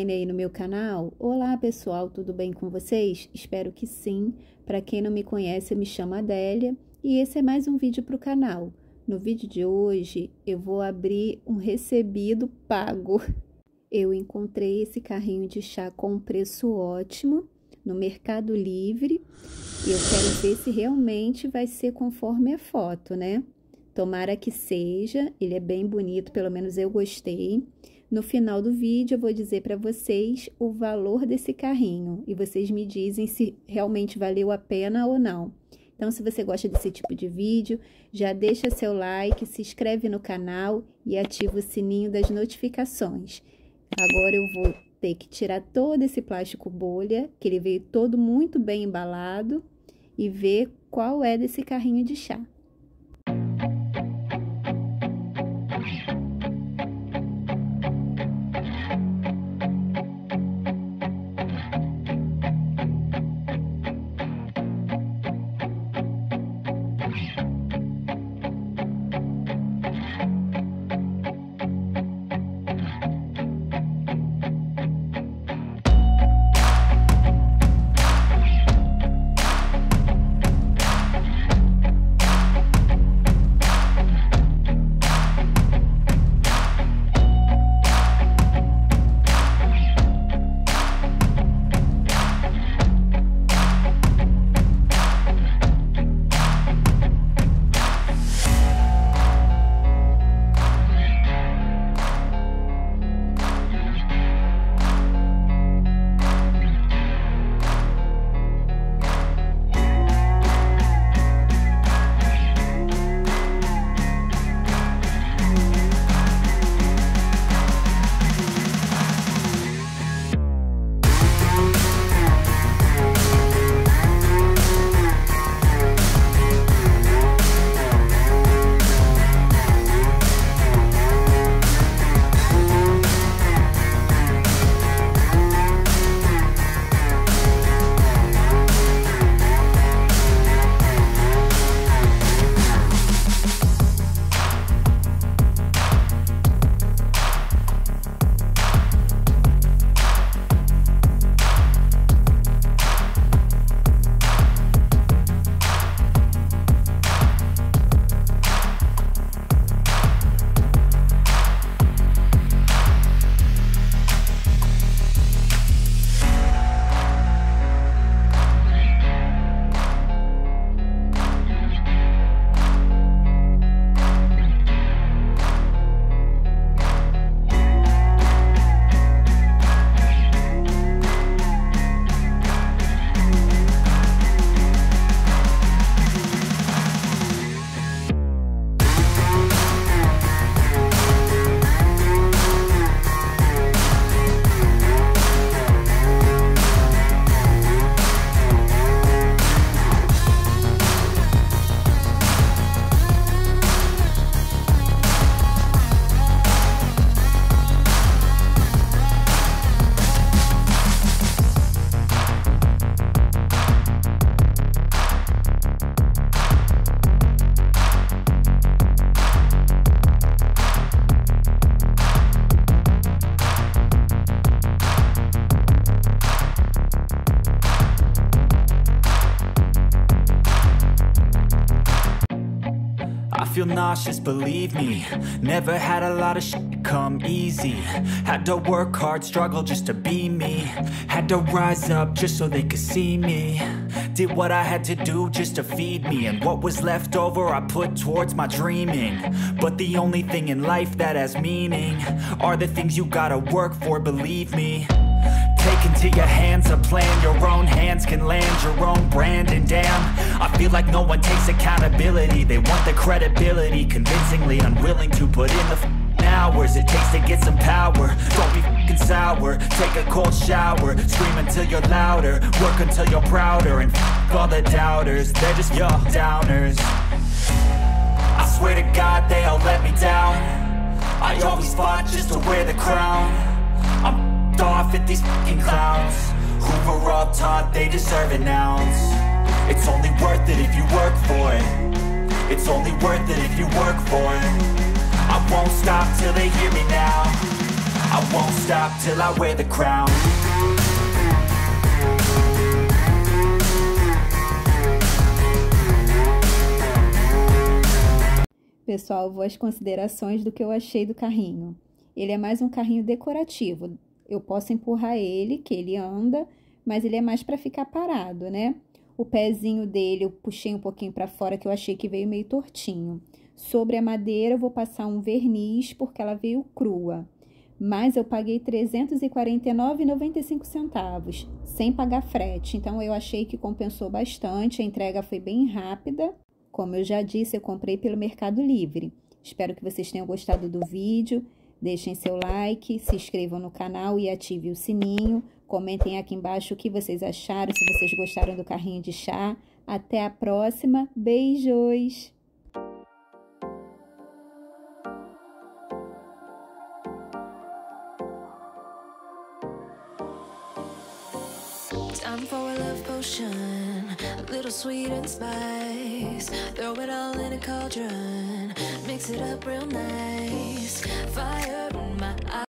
online aí no meu canal? Olá pessoal, tudo bem com vocês? Espero que sim. Para quem não me conhece, eu me chamo Adélia e esse é mais um vídeo para o canal. No vídeo de hoje eu vou abrir um recebido pago. Eu encontrei esse carrinho de chá com um preço ótimo no Mercado Livre e eu quero ver se realmente vai ser conforme a foto, né? Tomara que seja, ele é bem bonito, pelo menos eu gostei. No final do vídeo eu vou dizer para vocês o valor desse carrinho e vocês me dizem se realmente valeu a pena ou não. Então, se você gosta desse tipo de vídeo, já deixa seu like, se inscreve no canal e ativa o sininho das notificações. Agora eu vou ter que tirar todo esse plástico bolha, que ele veio todo muito bem embalado, e ver qual é desse carrinho de chá. I feel nauseous, believe me. Never had a lot of shit come easy. Had to work hard, struggle just to be me. Had to rise up just so they could see me. Did what I had to do just to feed me. And what was left over I put towards my dreaming. But the only thing in life that has meaning are the things you gotta work for, believe me. Take into your hands a plan, your own hands can land your own brand. And damn, I feel like no one takes accountability. They want the credibility, convincingly unwilling to put in the hours it takes to get some power. Don't be f***ing sour, take a cold shower. Scream until you're louder, work until you're prouder. And f*** all the doubters, they're just your downers. I swear to God they all let me down. I always fought just to wear the crown. I'm off at these fucking clowns who were all taught they deserve an ounce. It's only worth it if you work for it. It's only worth it if you work for it. I won't stop till they hear me now. I won't stop till I wear the crown. Pessoal, vou às considerações do que eu achei do carrinho. Ele é mais um carrinho decorativo. Eu posso empurrar ele, que ele anda, mas ele é mais para ficar parado, né? O pezinho dele eu puxei um pouquinho para fora, que eu achei que veio meio tortinho. Sobre a madeira eu vou passar um verniz, porque ela veio crua. Mas eu paguei R$ 349,95, sem pagar frete. Então, eu achei que compensou bastante, a entrega foi bem rápida. Como eu já disse, eu comprei pelo Mercado Livre. Espero que vocês tenham gostado do vídeo. Deixem seu like, se inscrevam no canal e ativem o sininho. Comentem aqui embaixo o que vocês acharam, se vocês gostaram do carrinho de chá. Até a próxima. Beijos! Time for a love potion, a little sweet and spice. Throw it all in a cauldron, mix it up real nice. Fire in my eyes.